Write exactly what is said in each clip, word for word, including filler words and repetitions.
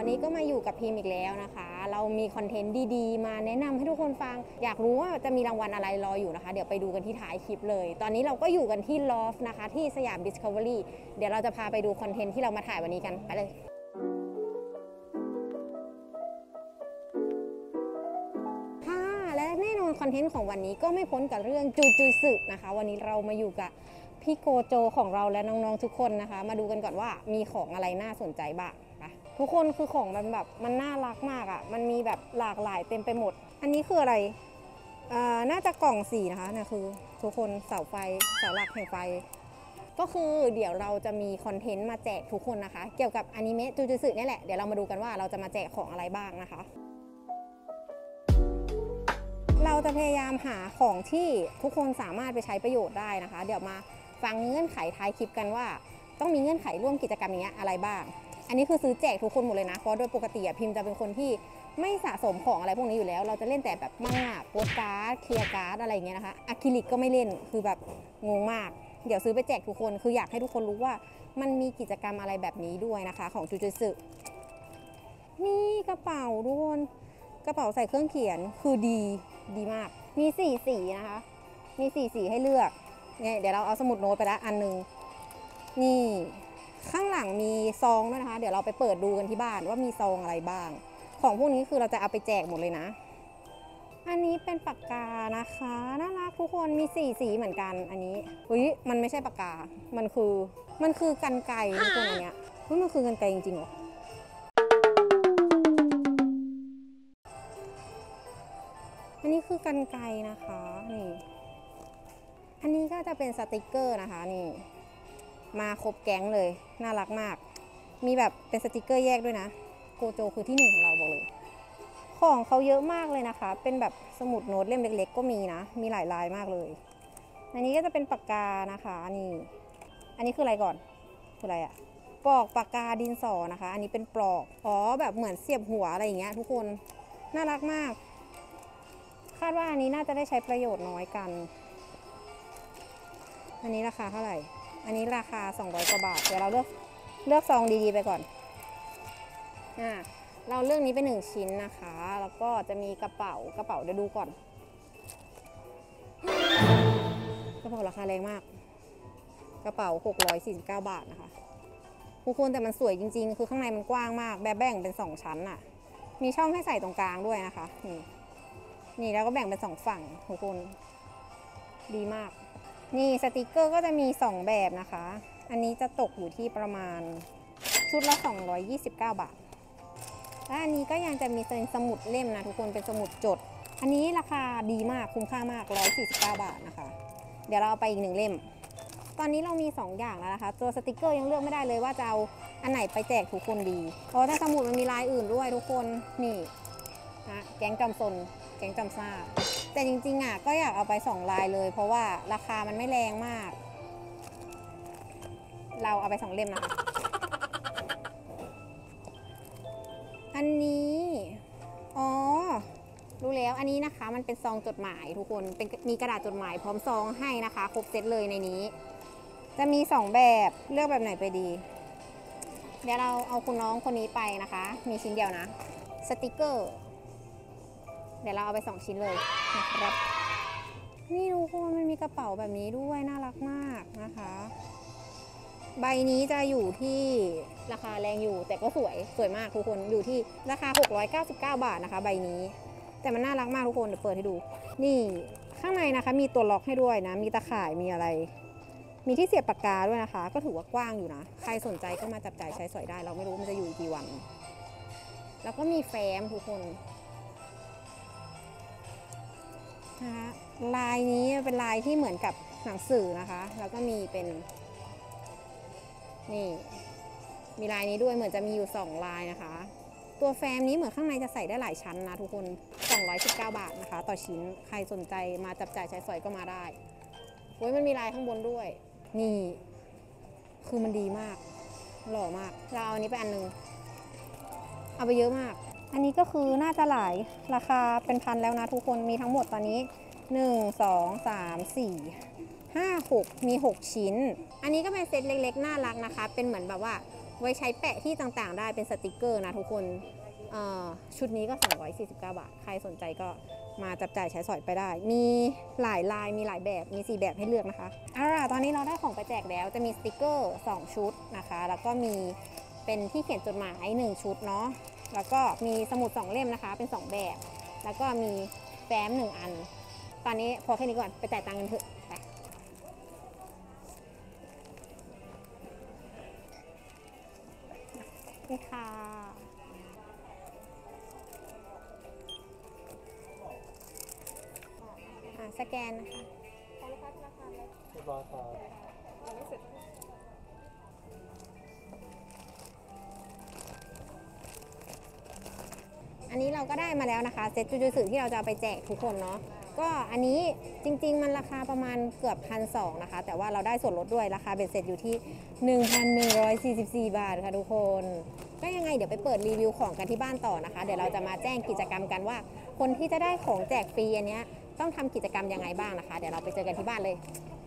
วันนี้ก็มาอยู่กับพิมพ์อีกแล้วนะคะเรามีคอนเทนต์ดีๆมาแนะนำให้ทุกคนฟังอยากรู้ว่าจะมีรางวัลอะไรรออยู่นะคะเดี๋ยวไปดูกันที่ท้ายคลิปเลยตอนนี้เราก็อยู่กันที่ลอฟนะคะที่สยาม Discovery เดี๋ยวเราจะพาไปดูคอนเทนต์ที่เรามาถ่ายวันนี้กันไปเลยค่ะและแน่นอนคอนเทนต์ของวันนี้ก็ไม่พ้นกับเรื่องจูจูสึนะคะวันนี้เรามาอยู่กับพี่โกโจของเราและน้องๆทุกคนนะคะมาดูกันก่อนว่ามีของอะไรน่าสนใจบ้างทุกคนคือของมันแบบมันน่ารักมากอ่ะมันมีแบบหลากหลายเต็มไปหมดอันนี้คืออะไรอ่าน่าจะกล่องสีนะคะเนี่ยคือทุกคนเสาไฟเสาหลักแห่งไฟก็คือเดี๋ยวเราจะมีคอนเทนต์มาแจกทุกคนนะคะเกี่ยวกับอนิเมะจูจูสึนี่แหละเดี๋ยวเรามาดูกันว่าเราจะมาแจกของอะไรบ้างนะคะเราจะพยายามหาของที่ทุกคนสามารถไปใช้ประโยชน์ได้นะคะเดี๋ยวมาฟังเงื่อนไขท้ายคลิปกันว่าต้องมีเงื่อนไขร่วมกิจกรรมนี้อะไรบ้างอันนี้คือซื้อแจกทุกคนหมดเลยนะเพราะโดยปกติพิมพ์จะเป็นคนที่ไม่สะสมของอะไรพวกนี้อยู่แล้วเราจะเล่นแต่แบบมังงะโปสการ์ดเคลียร์การ์ดอะไรอย่างเงี้ยนะคะอะคริลิกก็ไม่เล่นคือแบบงงมากเดี๋ยวซื้อไปแจกทุกคนคืออยากให้ทุกคนรู้ว่ามันมีกิจกรรมอะไรแบบนี้ด้วยนะคะของจูจูสึนี่กระเป๋าทุกคนกระเป๋าใส่เครื่องเขียนคือดีดีมากมีสี่สีนะคะมีสี่สีให้เลือกเนี่ยเดี๋ยวเราเอาสมุดโน้ตไปละอันนึงนี่ข้างหลังมีซองด้วยนะคะเดี๋ยวเราไปเปิดดูกันที่บ้านว่ามีซองอะไรบ้างของพวกนี้คือเราจะเอาไปแจกหมดเลยนะอันนี้เป็นปากกานะคะน่ารักทุกคนมีสี่สีเหมือนกันอันนี้เฮ้ยมันไม่ใช่ปากกามันคือมันคือกรรไกรทุกคนอันเนี้ยเฮ้ยมันคือกรรไกรจริงๆเหรออันนี้คือกรรไกรนะคะนี่อันนี้ก็จะเป็นสติกเกอร์นะคะนี่มาครบแก๊งเลยน่ารักมากมีแบบเป็นสติกเกอร์แยกด้วยนะโกโจคือที่หนึ่งของเราบอกเลยของเขาเยอะมากเลยนะคะเป็นแบบสมุดโน้ตเล่มเล็กๆก็มีนะมีหลายลายมากเลยอันนี้ก็จะเป็นปากกานะคะนี่อันนี้คืออะไรก่อนคืออะไรอะปลอกปากกาดินสอนะคะอันนี้เป็นปลอกอ๋อแบบเหมือนเสียบหัวอะไรอย่างเงี้ยทุกคนน่ารักมากคาดว่าอันนี้น่าจะได้ใช้ประโยชน์น้อยกันอันนี้ราคาเท่าไหร่อันนี้ราคาสองร้อยกว่าบาทเดี๋ยวเราเลือกเลือกซองดีๆไปก่อนอ่าเราเลือกนี้เป็นหนึ่งชิ้นนะคะแล้วก็จะมีกระเป๋ากระเป๋าเดี๋ยวดูก่อนกระเป๋าราคาแรงมากกระเป๋าหกร้อยสี่สิบเก้าบาทนะคะทุกคนแต่มันสวยจริงๆคือข้างในมันกว้างมากแบบแบ่งเป็นสองชั้นน่ะมีช่องให้ใส่ตรงกลางด้วยนะคะนี่นี่แล้วก็แบ่งเป็นสองฝั่งทุกคนดีมากนี่สติกเกอร์ก็จะมีสองแบบนะคะอันนี้จะตกอยู่ที่ประมาณชุดละสองร้อยยี่สิบเก้าบาทและอันนี้ก็ยังจะมีเป็นสมุดเล่มนะทุกคนเป็นสมุดจดอันนี้ราคาดีมากคุ้มค่ามากหนึ่งร้อยสี่สิบเก้าบาทนะคะเดี๋ยวเราเอาไปอีกหนึ่งเล่มตอนนี้เรามีสองอย่างแล้วนะคะตัวสติกเกอร์ยังเลือกไม่ได้เลยว่าจะเอาอันไหนไปแจกทุกคนดีเพราะถ้าสมุดมันมีลายอื่นด้วยทุกคนนี่นะแก๊งจำซนแก๊งจำซ่าแต่จริงๆอ่ะก็อยากเอาไปสองลายเลยเพราะว่าราคามันไม่แรงมากเราเอาไปสองเล่มนะคะอันนี้อ๋อรู้แล้วอันนี้นะคะมันเป็นซองจดหมายทุกคนเป็นมีกระดาษจดหมายพร้อมซองให้นะคะครบเซตเลยในนี้จะมีสองแบบเลือกแบบไหนไปดีเดี๋ยวเราเอาคุณน้องคนนี้ไปนะคะมีชิ้นเดียวนะสติกเกอร์เดี๋ยวเราเอาไปสองชิ้นเลยนะครับนี่ทุกคนมันมีกระเป๋าแบบนี้ด้วยน่ารักมากนะคะใบนี้จะอยู่ที่ราคาแรงอยู่แต่ก็สวยสวยมากทุกคนอยู่ที่ราคาหกร้อยเก้าสิบเก้าบาทนะคะใบนี้แต่มันน่ารักมากทุกคนเดี๋ยวเปิดให้ดูนี่ข้างในนะคะมีตัวล็อกให้ด้วยนะมีตะข่ายมีอะไรมีที่เสียบปากกาด้วยนะคะก็ถือว่ากว้างอยู่นะใครสนใจก็มาจับจ่ายใช้สอยได้เราไม่รู้มันจะอยู่กี่วันแล้วก็มีแฟ้มทุกคนนะคะลายนี้เป็นลายที่เหมือนกับหนังสือนะคะแล้วก็มีเป็นนี่มีลายนี้ด้วยเหมือนจะมีอยู่สองลายนะคะตัวแฟ้มนี้เหมือนข้างในจะใส่ได้หลายชั้นนะทุกคนสองร้อยสิบเก้าบาทนะคะต่อชิ้นใครสนใจมาจับจ่ายใช้สอยก็มาได้โอ้ยมันมีลายข้างบนด้วยนี่คือมันดีมากหล่อมากเราเอาอันนี้ไปอันนึงเอาไปเยอะมากอันนี้ก็คือน่าจะหลายราคาเป็นพันแล้วนะทุกคนมีทั้งหมดตอนนี้หนึ่ง สอง สาม สี่ห้า หกมีหกชิ้นอันนี้ก็เป็นเซตเล็กๆน่ารักนะคะเป็นเหมือนแบบว่าไว้ใช้แปะที่ต่างๆได้เป็นสติกเกอร์นะทุกคนชุดนี้ก็สองร้อยสี่สิบเก้าบาทใครสนใจก็มาจับจ่ายใช้สอยไปได้มีหลายลายมีหลายแบบมีสี่แบบให้เลือกนะคะเอาล่ะตอนนี้เราได้ของไปแจกแล้วจะมีสติกเกอร์สองชุดนะคะแล้วก็มีเป็นที่เขียนจดหมายหนึ่งชุดเนาะแล้วก็มีสมุดสองเล่มนะคะเป็นสองแบบแล้วก็มีแฟ้มหนึ่งอันตอนนี้พอแค่นี้ก่อนไปจ่ายตังค์กันเถอะไปนี่ค่ะสแกนนะคะของลูกค้าธนาคารเลยเรียบร้อยครับยังไม่เสร็จอันนี้เราก็ได้มาแล้วนะคะเซ็ตจูจูสึที่เราจะเอาไปแจกทุกคนเนาะก็อันนี้จริงๆมันราคาประมาณเกือบพันสองนะคะแต่ว่าเราได้ส่วนลดด้วยราคาเบ็ดเสร็จอยู่ที่ หนึ่งพันหนึ่งร้อยสี่สิบสี่ บาทค่ะทุกคนก็ยังไงเดี๋ยวไปเปิดรีวิวของกันที่บ้านต่อนะคะเดี๋ยวเราจะมาแจ้งกิจกรรมกันว่าคนที่จะได้ของแจกฟรีอันเนี้ยต้องทำกิจกรรมยังไงบ้างนะคะเดี๋ยวเราไปเจอกันที่บ้านเลย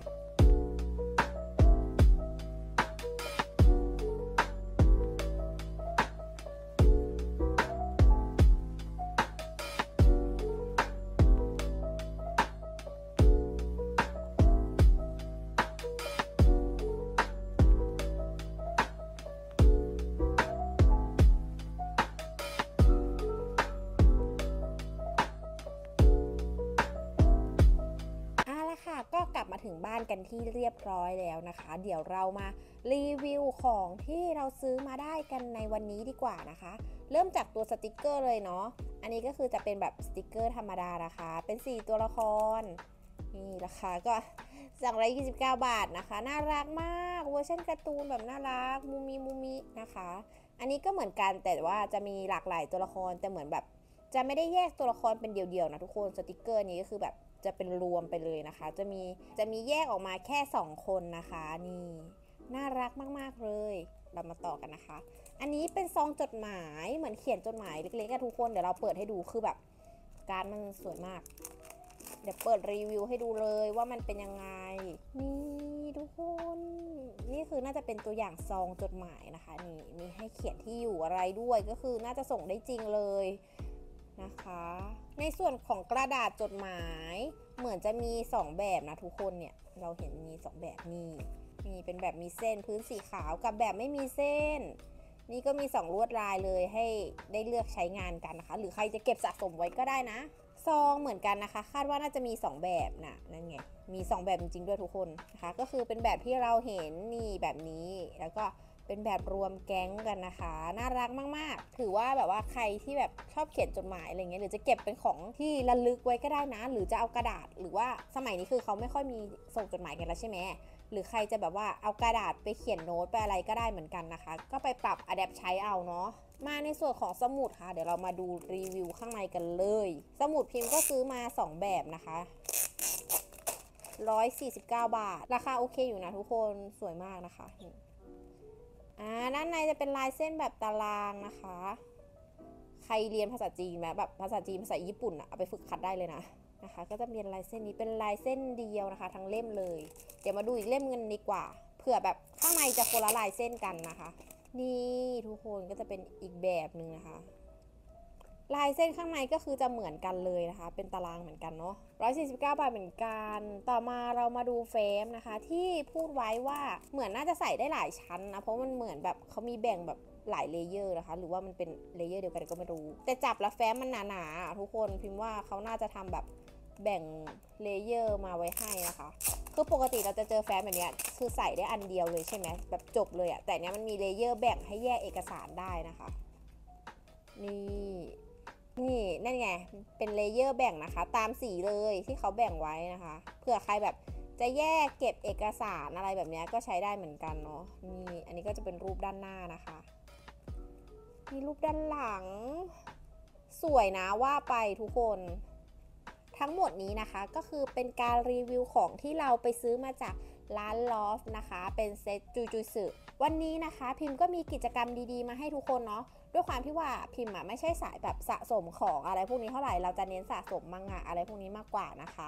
ก็กลับมาถึงบ้านกันที่เรียบร้อยแล้วนะคะเดี๋ยวเรามารีวิวของที่เราซื้อมาได้กันในวันนี้ดีกว่านะคะเริ่มจากตัวสติกเกอร์เลยเนาะอันนี้ก็คือจะเป็นแบบสติกเกอร์ธรรมดานะคะเป็นสี่ตัวละครนี่ราคาก็สองร้อยยี่สิบเก้าบาทนะคะน่ารักมากเวอร์ชันการ์ตูนแบบน่ารักมูมิมูมินะคะอันนี้ก็เหมือนกันแต่ว่าจะมีหลากหลายตัวละครแต่เหมือนแบบจะไม่ได้แยกตัวละครเป็นเดี่ยวๆนะทุกคนสติกเกอร์นี้ก็คือแบบจะเป็นรวมไปเลยนะคะจะมีจะมีแยกออกมาแค่สองคนนะคะนี่น่ารักมากๆเลยเรามาต่อกันนะคะอันนี้เป็นซองจดหมายเหมือนเขียนจดหมายเล็กๆกันทุกคนเดี๋ยวเราเปิดให้ดูคือแบบการมันสวยมากเดี๋ยวเปิดรีวิวให้ดูเลยว่ามันเป็นยังไงนี่ทุกคนนี่คือน่าจะเป็นตัวอย่างซองจดหมายนะคะนี่มีให้เขียนที่อยู่อะไรด้วยก็คือน่าจะส่งได้จริงเลยนะคะในส่วนของกระดาษจดหมายเหมือนจะมีสองแบบนะทุกคนเนี่ยเราเห็นมีสองแบบนี่มีเป็นแบบมีเส้นพื้นสีขาวกับแบบไม่มีเส้นนี่ก็มีสองลวดลายเลยให้ได้เลือกใช้งานกันนะคะหรือใครจะเก็บสะสมไว้ก็ได้นะซองเหมือนกันนะคะคาดว่าน่าจะมีสองแบบนะนั่นไงมีสองแบบจริงๆด้วยทุกคนนะคะก็คือเป็นแบบที่เราเห็นนี่แบบนี้แล้วก็เป็นแบบรวมแก๊งกันนะคะน่ารักมากๆถือว่าแบบว่าใครที่แบบชอบเขียนจดหมายอะไรเงี้ยหรือจะเก็บเป็นของที่ระลึกไว้ก็ได้นะหรือจะเอากระดาษหรือว่าสมัยนี้คือเขาไม่ค่อยมีส่งจดหมายกันแล้วใช่ไหมหรือใครจะแบบว่าเอากระดาษไปเขียนโน้ตไปอะไรก็ได้เหมือนกันนะคะก็ไปปรับอะแดปใช้เอาเนาะมาในส่วนของสมุดค่ะเดี๋ยวเรามาดูรีวิวข้างในกันเลยสมุดพิมพ์ก็ซื้อมาสองแบบนะคะหนึ่งร้อยสี่สิบเก้าบาทราคาโอเคอยู่นะทุกคนสวยมากนะคะอ่าด้านในจะเป็นลายเส้นแบบตารางนะคะใครเรียนภาษาจีนไหมแบบภาษาจีนภาษาญี่ปุ่นอะเอาไปฝึกคัดได้เลยนะนะคะก็จะเรียนลายเส้นนี้เป็นลายเส้นเดียวนะคะทั้งเล่มเลยเดี๋ยวมาดูอีกเล่มเงินดีกว่าเผื่อแบบข้างในจะคนละลายเส้นกันนะคะนี่ทุกคนก็จะเป็นอีกแบบหนึ่งนะคะลายเส้นข้างในก็คือจะเหมือนกันเลยนะคะเป็นตารางเหมือนกันเนาะหนึ่งร้อยสี่สิบเก้าบาทเหมือนกันต่อมาเรามาดูเฟรมนะคะที่พูดไว้ว่าเหมือนน่าจะใส่ได้หลายชั้นนะเพราะมันเหมือนแบบเขามีแบ่งแบบหลายเลเยอร์นะคะหรือว่ามันเป็นเลเยอร์เดียวกันก็ไม่รู้แต่จับแล้วแฟ้มมันหนาๆทุกคนพิมพ์ว่าเขาน่าจะทำแบบแบ่งเลเยอร์มาไว้ให้นะคะคือปกติเราจะเจอแฟ้มแบบนี้คือใส่ได้อันเดียวเลยใช่ไหมแบบจบเลยอะแต่เนี้ยมันมีเลเยอร์แบ่งให้แยกเอกสารได้นะคะนี่นี่นั่นไงเป็นเลเยอร์แบ่งนะคะตามสีเลยที่เขาแบ่งไว้นะคะเผื่อใครแบบจะแยกเก็บเอกสารอะไรแบบนี้ก็ใช้ได้เหมือนกันเนาะนี่อันนี้ก็จะเป็นรูปด้านหน้านะคะมีรูปด้านหลังสวยนะว่าไปทุกคนทั้งหมดนี้นะคะก็คือเป็นการรีวิวของที่เราไปซื้อมาจากร้านลอฟนะคะเป็นเซตจูจูสึวันนี้นะคะพิมพ์ก็มีกิจกรรมดีๆมาให้ทุกคนเนาะด้วยความที่ว่าพิมพ์ไม่ใช่สายแบบสะสมของอะไรพวกนี้เท่าไหร่เราจะเน้นสะสมมังงะอะไรพวกนี้มากกว่านะคะ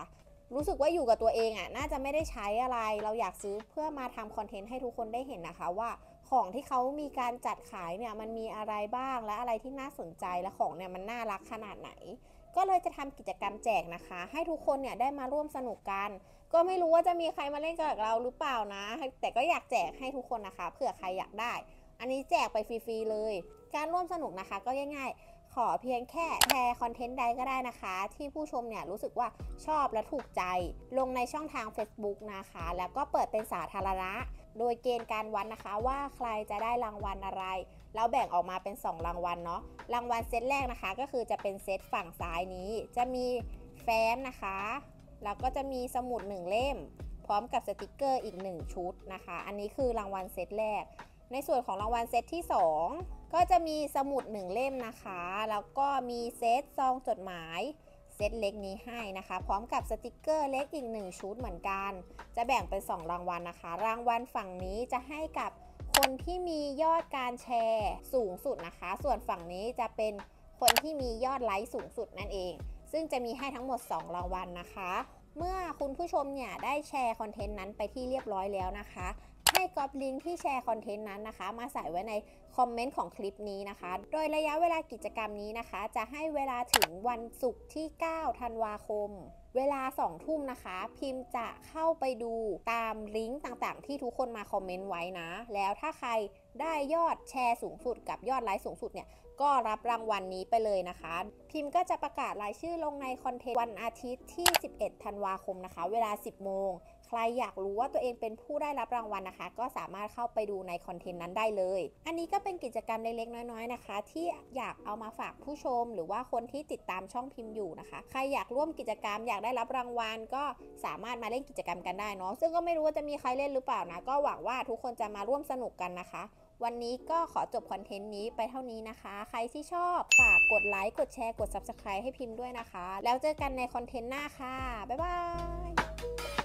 รู้สึกว่าอยู่กับตัวเองอ่ะน่าจะไม่ได้ใช้อะไรเราอยากซื้อเพื่อมาทำคอนเทนต์ให้ทุกคนได้เห็นนะคะว่าของที่เขามีการจัดขายเนี่ยมันมีอะไรบ้างและอะไรที่น่าสนใจและของเนี่ยมันน่ารักขนาดไหนก็เลยจะทำกิจกรรมแจกนะคะให้ทุกคนเนี่ยได้มาร่วมสนุกกันก็ไม่รู้ว่าจะมีใครมาเล่นกับเราหรือเปล่านะแต่ก็อยากแจกให้ทุกคนนะคะเผื่อใครอยากได้อันนี้แจกไปฟรีๆเลยการร่วมสนุกนะคะก็ง่ายๆขอเพียงแค่แชร์คอนเทนต์ใดก็ได้นะคะที่ผู้ชมเนี่ยรู้สึกว่าชอบและถูกใจลงในช่องทาง Facebook นะคะแล้วก็เปิดเป็นสาธารณะโดยเกณฑ์การวัด น, นะคะว่าใครจะได้รางวัลอะไรแล้วแบ่งออกมาเป็นสองรางวัลเนาะรางวัลเซตแรกนะคะก็คือจะเป็นเซตฝั่งซ้ายนี้จะมีแฟ้มนะคะแล้วก็จะมีสมุดหนึ่งเล่มพร้อมกับสติกเกอร์อีกหนึ่งชุดนะคะอันนี้คือรางวัลเซตแรกในส่วนของรางวัลเซตที่สองก็จะมีสมุดหนึ่งเล่มนะคะแล้วก็มีเซตซองจดหมายเซตเล็กนี้ให้นะคะพร้อมกับสติกเกอร์เล็กอีกหนึ่งชุดเหมือนกันจะแบ่งเป็นสองรางวัลนะคะรางวัลฝั่งนี้จะให้กับคนที่มียอดการแชร์สูงสุดนะคะส่วนฝั่งนี้จะเป็นคนที่มียอดไลค์สูงสุดนั่นเองซึ่งจะมีให้ทั้งหมดสองรางวัลนะคะเมื่อคุณผู้ชมเนี่ยได้แชร์คอนเทนต์นั้นไปที่เรียบร้อยแล้วนะคะให้ก๊อปลิงก์ที่แชร์คอนเทนต์นั้นนะคะมาใส่ไว้ในคอมเมนต์ของคลิปนี้นะคะโดยระยะเวลากิจกรรมนี้นะคะจะให้เวลาถึงวันศุกร์ที่เก้าธันวาคมเวลาสองทุ่มนะคะพิมพ์จะเข้าไปดูตามลิงก์ต่างๆที่ทุกคนมาคอมเมนต์ไว้นะแล้วถ้าใครได้ยอดแชร์สูงสุดกับยอดไลค์สูงสุดเนี่ยก็รับรางวัล น, นี้ไปเลยนะคะพิมพ์ก็จะประกาศรายชื่อลงในคอนเทนต์วันอาทิตย์ที่สิบเอ็ดธันวาคมนะคะเวลาสิบโมงใครอยากรู้ว่าตัวเองเป็นผู้ได้รับรางวัลนะคะก็สามารถเข้าไปดูในคอนเทนต์นั้นได้เลยอันนี้ก็เป็นกิจกรรมเล็กๆน้อยๆนะคะที่อยากเอามาฝากผู้ชมหรือว่าคนที่ติดตามช่องพิมพ์อยู่นะคะใครอยากร่วมกิจกรรมอยากได้รับรางวัลก็สามารถมาเล่นกิจกรรมกันได้เนาะซึ่งก็ไม่รู้ว่าจะมีใครเล่นหรือเปล่านะก็หวังว่าทุกคนจะมาร่วมสนุกกันนะคะวันนี้ก็ขอจบคอนเทนต์นี้ไปเท่านี้นะคะใครที่ชอบฝากกดไลค์กดแชร์กด ซับสไครบ์ ให้พิมพ์ด้วยนะคะแล้วเจอกันในคอนเทนต์หน้าค่ะบ๊ายบาย